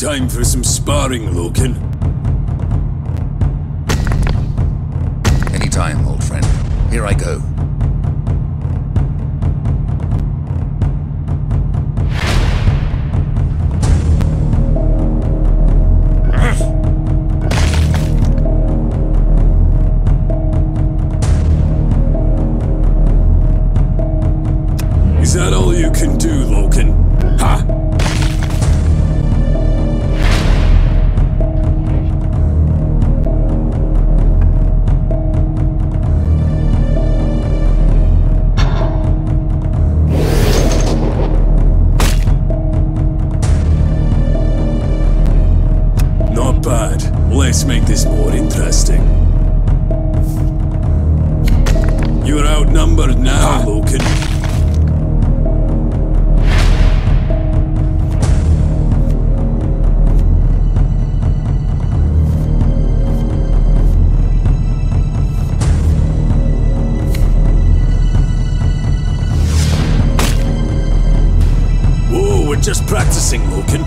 Time for some sparring, Loken. Anytime, old friend. Here I go. Is that all you can do, Loken? Ha! Not bad. Let's make this more interesting. You're outnumbered now, Loken. We're just practicing, Loken.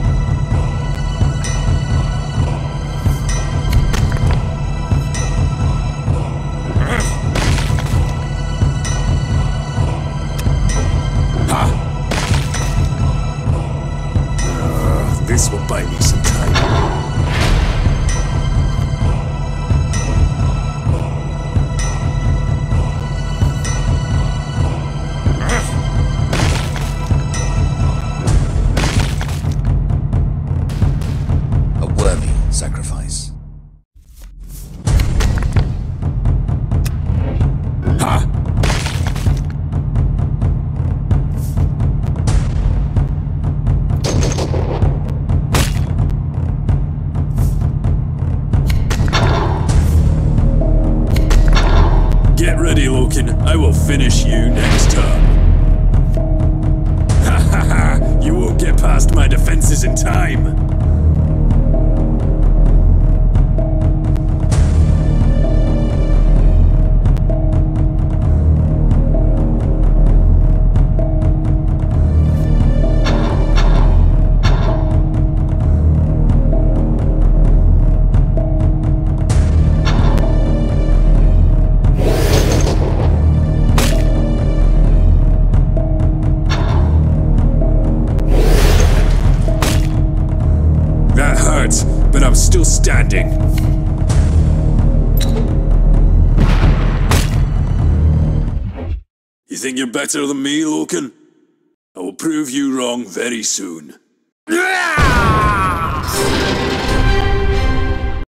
This will buy me some time. Sacrifice. Ha! Get ready, Loken. I will finish you next turn. Ha ha ha! You won't get past my defenses in time. But I'm still standing. You think you're better than me, Loken? I will prove you wrong very soon.